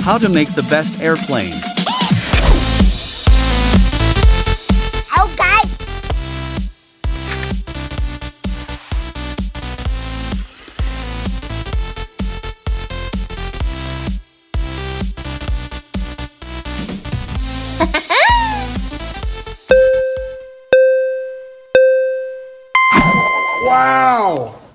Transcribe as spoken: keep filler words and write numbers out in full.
How to make the best airplane. Okay. Wow!